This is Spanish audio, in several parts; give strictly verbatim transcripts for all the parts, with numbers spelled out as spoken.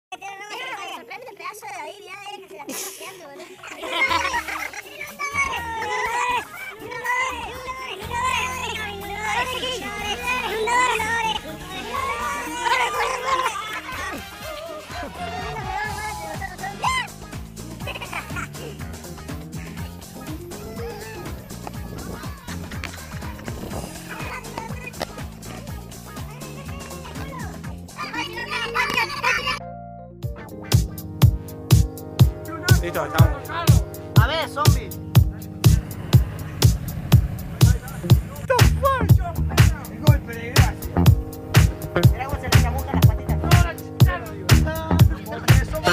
Sorprende el pedazo de David, ya era que se la estaba quedando, boludo. Listo, estamos. A ver, zombie. El golpe de gracia. Mira cómo se le chamuscan las patitas. Porque somos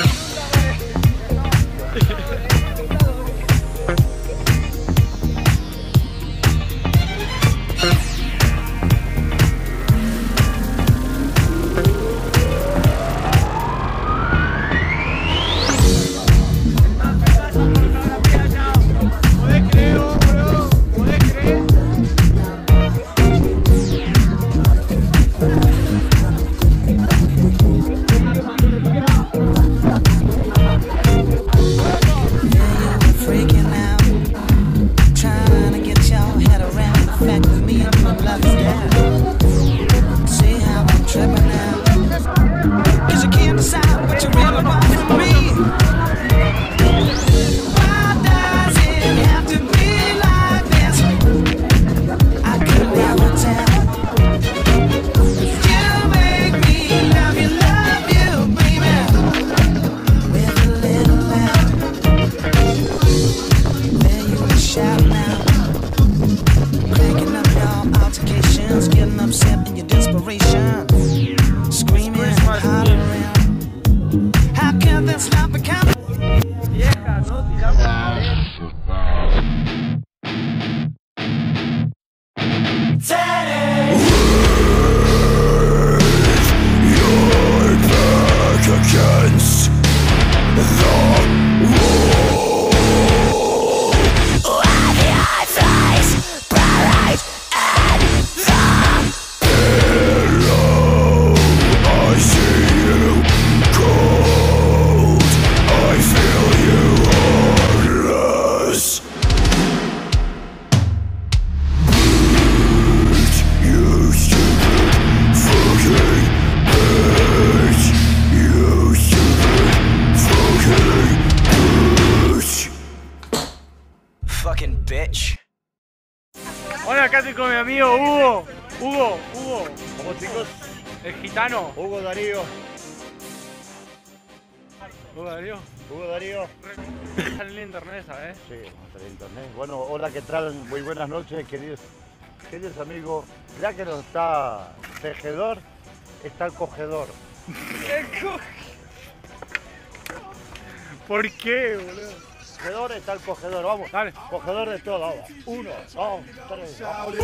bitch. Hola, acá estoy con mi amigo Hugo. Hugo, Hugo. ¿Cómo, chicos? El gitano. Hugo Darío. Hugo Darío. Hugo Darío. Sale en internet, ¿sabes? Sí, vamos a internet. Bueno, hola, ¿qué tal? Muy buenas noches, queridos, queridos amigos. Ya que no está tejedor, está el cogedor. ¿Qué co... ¿Por qué, boludo? Cogedor está el cogedor, vamos. Dale. Cogedor de todo, vamos. Uno, dos, tres, vamos.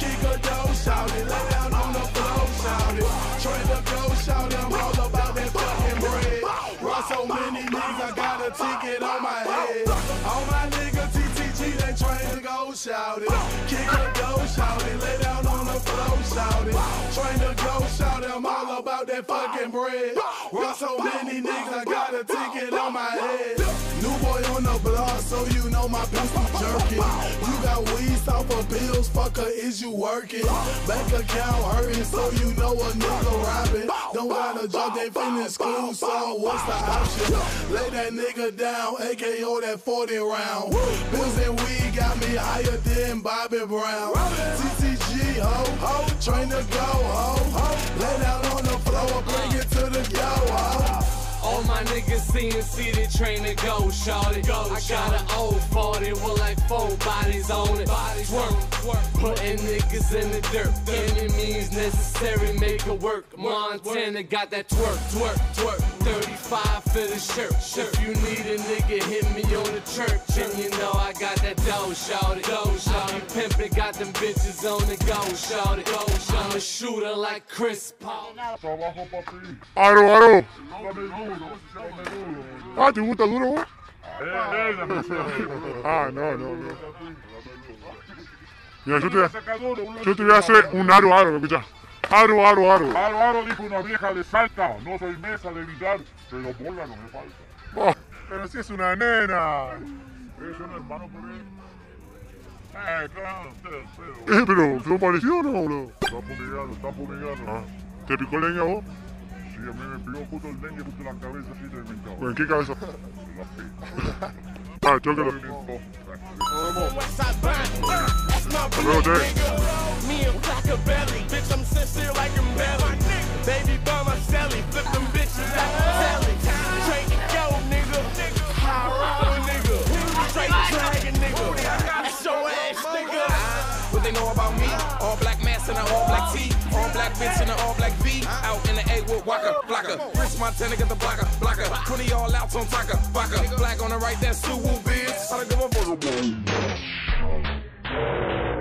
Shout it, kick a door, shout it, lay down on the floor, shout it. Train to go, shout it, I'm all about that fucking bread. Run so many niggas, I got a ticket on my head. New boy on the block, so you know my pistol jerking. You got weeds off of bills, fucker, is you working? Bank account hurting, so you know a nigga robbing. Don't gotta drop, they finish school, so what's the option? Lay that nigga down, A K O that forty round. Bills and weed got me higher than Bobby Brown. T T G, ho, ho, train to go, ho, ho. Lay down on the floor, bring it to the yo, ho. All my niggas C N C, they train to go, shawty. Go, I got an old forty with like four bodies on it. Bodies work, work, putting niggas in the dirt. Any means necessary, make it work. Montana got that twerk, twerk, twerk. thirty-five for the shirt. If you need a nigga, hit me on the church. And you know I got that dough, shawty. Go, shawty. Pimpin', got them bitches on the go, shawty. Go, shawty. I'm a shooter like Chris Paul. Aro, aro. Ah, ¿te gusta duro vos? Ah, no, no, no. Mira, yo te, voy a, yo te voy a hacer un aro, aro, escuchá. Aro, aro, aro. Aro, aro, dijo una vieja de Salta. No soy mesa de billar, pero bola no me falta. Oh, pero si es una nena. Es un hermano por él. Eh, claro, ustedes, pero... Eh, pero, ¿son parecidos o no, bro? Están fumigados, están fumigados. Ah. ¿Te picó leña vos? Sí, a mí me picó justo el dengue, justo la cabeza así de mi cabeza. ¿En qué cabeza? La P. Ah, chócalo. Luego te... Me and Cracker Belly, bitch, I'm sincere like I'm belly. Baby bum, I'm selling, flip them bitches like I'm telly. Straight to go, nigga. High roller, nigga. Straight dragon, nigga. That's your ass, nigga. What they know about me? All black mask and an all black tee. All black bitch and an all black V. Out in the A with Waka, Blocka. Rich Montana got the blocker, blocker. twenty all outs on Taka, Baka. Black on the right, that's Suwu, bitch. I don't give a fuck.